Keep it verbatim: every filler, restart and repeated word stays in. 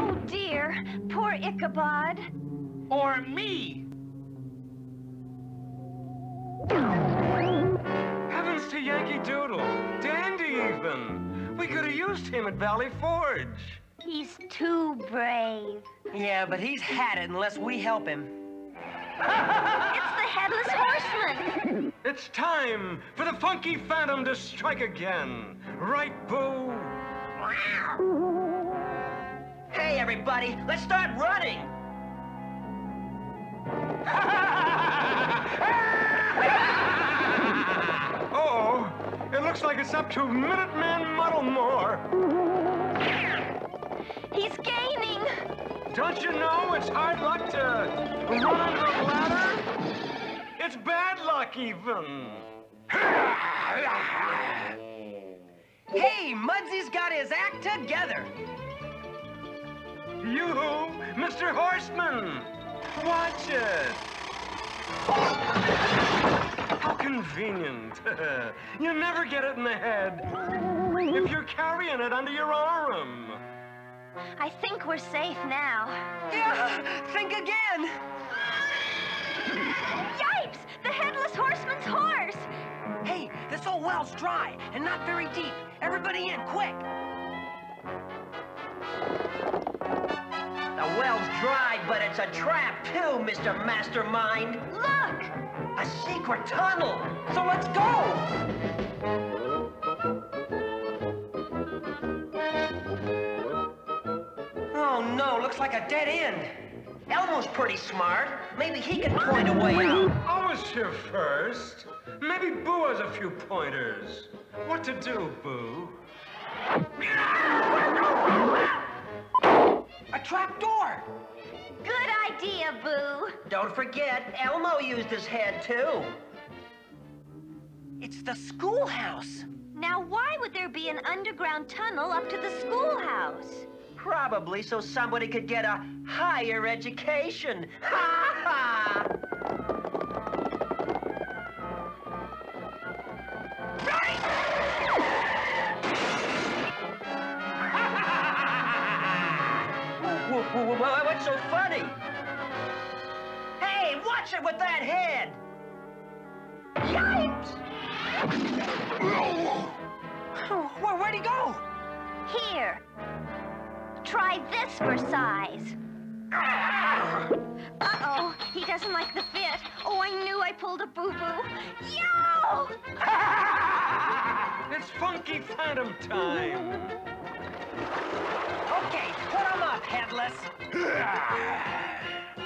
Oh, dear. Poor Ichabod. Or me. Heavens to Yankee Doodle. Dandy, even. We could have used him at Valley Forge. He's too brave. Yeah, but he's had it unless we help him. It's the Headless Horseman. It's time for the Funky Phantom to strike again. Right, Boo? Hey, everybody, let's start running. Uh-oh, it looks like it's up to Minuteman Muddlemore. He's gaining. Don't you know it's hard luck to run under a ladder? It's bad luck, even. Hey, Muddsy's got his act together. You, Mister Horseman, watch it. How convenient. You never get it in the head if you're carrying it under your arm. I think we're safe now. Yeah, think again. Yipes! The Headless Horseman's horse! Hey, this old well's dry and not very deep. Everybody in, quick. The well's dry, but it's a trap too, Mister Mastermind. Look! A secret tunnel. So let's go. Oh no, looks like a dead end. Elmo's pretty smart. Maybe he can point a way out. I was here first. Maybe Boo has a few pointers. What to do, Boo? A trap door. Good idea, Boo. Don't forget, Elmo used his head too. It's the schoolhouse. Now, why would there be an underground tunnel up to the schoolhouse? Probably so somebody could get a higher education. Ha ha! What's so funny? Hey, watch it with that head! Yipes! Where, where'd he go? Here. Try this for size. Uh-oh, he doesn't like the fit. Oh, I knew I pulled a boo-boo. Yo! It's Funky Phantom time. Okay, put him up, Headless.